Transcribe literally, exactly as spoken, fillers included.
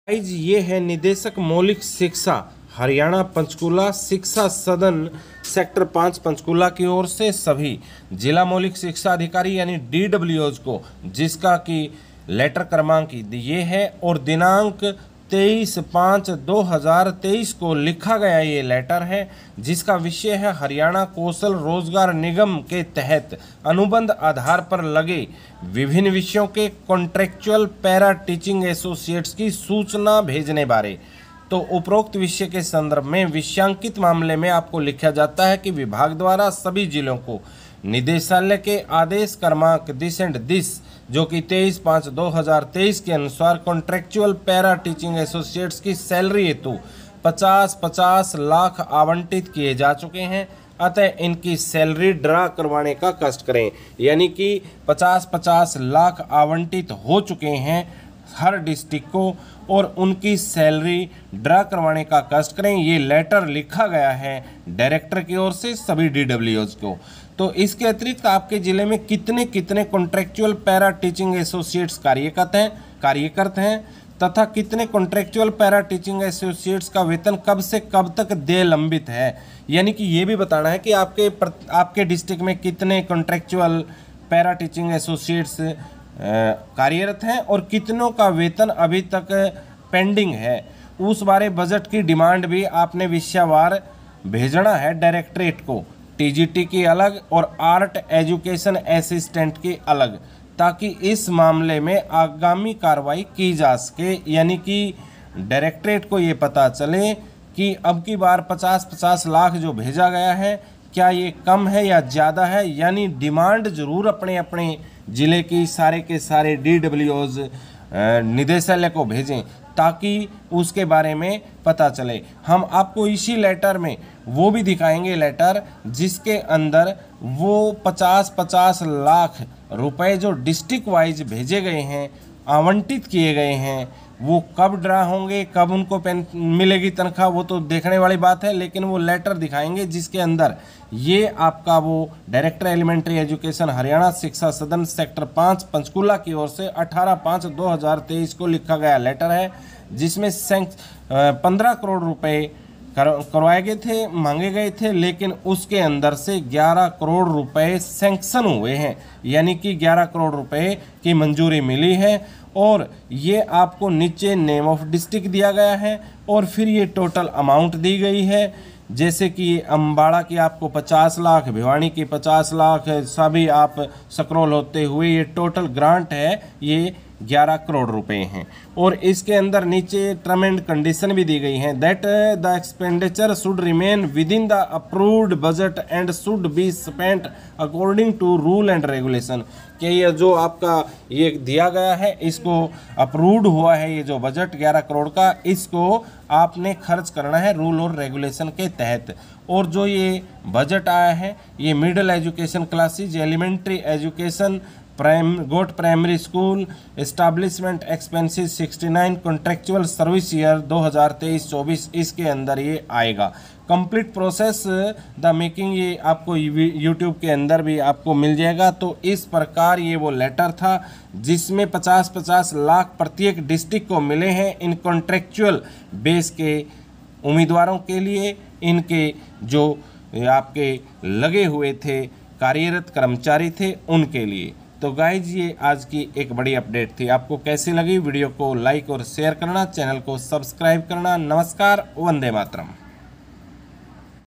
Guys ये है निदेशक मौलिक शिक्षा हरियाणा पंचकूला शिक्षा सदन सेक्टर पाँच पंचकूला की ओर से सभी जिला मौलिक शिक्षा अधिकारी यानी डी डब्ल्यू एस को, जिसका कि लेटर क्रमांक ये है और दिनांक तेईस पाँच दो हज़ार तेईस को लिखा गया ये लेटर है, जिसका विषय है हरियाणा कौशल रोजगार निगम के तहत अनुबंध आधार पर लगे विभिन्न विषयों के कॉन्ट्रेक्चुअल पैरा टीचिंग एसोसिएट्स की सूचना भेजने बारे। तो उपरोक्त विषय के संदर्भ में विषयांकित मामले में आपको लिखा जाता है कि विभाग द्वारा सभी जिलों को निदेशालय के आदेश क्रमांक दिस एंड दिस जो कि तेईस पाँच दो हज़ार तेईस के अनुसार कॉन्ट्रेक्चुअल पैरा टीचिंग एसोसिएट्स की सैलरी हेतु पचास पचास लाख आवंटित किए जा चुके हैं, अतः इनकी सैलरी ड्रा करवाने का कष्ट करें। यानी कि पचास पचास लाख आवंटित हो चुके हैं हर डिस्ट्रिक्ट को और उनकी सैलरी ड्रा करवाने का कष्ट करें। ये लेटर लिखा गया है डायरेक्टर की ओर से सभी डी डब्ल्यू एस को। तो इसके अतिरिक्त आपके ज़िले में कितने कितने कॉन्ट्रेक्चुअल पैरा टीचिंग एसोसिएट्स कार्यरत हैं कार्यरत हैं तथा कितने कॉन्ट्रेक्चुअल पैरा टीचिंग एसोसिएट्स का वेतन कब से कब तक देय लंबित है। यानी कि ये भी बताना है कि आपके आपके डिस्ट्रिक्ट में कितने कॉन्ट्रेक्चुअल पैरा टीचिंग एसोसिएट्स कार्यरत हैं और कितनों का वेतन अभी तक पेंडिंग है। उस बारे बजट की डिमांड भी आपने विषयवार भेजना है डायरेक्टरेट को, टीजीटी की अलग और आर्ट एजुकेशन असिस्टेंट की अलग, ताकि इस मामले में आगामी कार्रवाई की जा सके। यानी कि डायरेक्टरेट को ये पता चले कि अब की बार पचास पचास लाख जो भेजा गया है क्या ये कम है या ज़्यादा है। यानी डिमांड ज़रूर अपने अपने ज़िले की सारे के सारे डी डब्ल्यू एस निदेशालय को भेजें ताकि उसके बारे में पता चले। हम आपको इसी लेटर में वो भी दिखाएंगे लेटर जिसके अंदर वो पचास पचास लाख रुपए जो डिस्ट्रिक्ट वाइज भेजे गए हैं, आवंटित किए गए हैं, वो कब ड्रा होंगे, कब उनको पेन मिलेगी तनख्वाह, वो तो देखने वाली बात है। लेकिन वो लेटर दिखाएंगे जिसके अंदर ये आपका वो डायरेक्टर एलिमेंट्री एजुकेशन हरियाणा शिक्षा सदन सेक्टर पाँच पंचकूला की ओर से अठारह पाँच दो हज़ार तेईस को लिखा गया लेटर है, जिसमें पंद्रह करोड़ रुपए करवाए गए थे, मांगे गए थे, लेकिन उसके अंदर से ग्यारह करोड़ रुपए सैंक्शन हुए हैं। यानी कि ग्यारह करोड़ रुपए की मंजूरी मिली है और ये आपको नीचे नेम ऑफ डिस्ट्रिक्ट दिया गया है और फिर ये टोटल अमाउंट दी गई है। जैसे कि अम्बाड़ा की आपको पचास लाख, भिवानी की पचास लाख, सभी आप स्क्रॉल होते हुए ये टोटल ग्रांट है ये ग्यारह करोड़ रुपए हैं। और इसके अंदर नीचे टर्म एंड कंडीशन भी दी गई हैं that the expenditure should remain within the approved budget and should be spent according to rule and regulation. कि ये जो आपका ये दिया गया है इसको अप्रूव्ड हुआ है, ये जो बजट ग्यारह करोड़ का, इसको आपने खर्च करना है रूल और रेगुलेशन के तहत। और जो ये बजट आया है ये middle education classes, elementary education, prime got primary school establishment expenses sixty nine contractual service year दो हज़ार तेईस चौबीस इसके अंदर ये आएगा। कंप्लीट प्रोसेस द मेकिंग ये आपको यूट्यूब के अंदर भी आपको मिल जाएगा। तो इस प्रकार ये वो लेटर था जिसमें पचास पचास लाख प्रत्येक डिस्ट्रिक्ट को मिले हैं इन कॉन्ट्रेक्चुअल बेस के उम्मीदवारों के लिए, इनके जो आपके लगे हुए थे कार्यरत कर्मचारी थे उनके लिए। तो गाइज ये आज की एक बड़ी अपडेट थी। आपको कैसी लगी वीडियो को लाइक और शेयर करना, चैनल को सब्सक्राइब करना। नमस्कार, वंदे मातरम।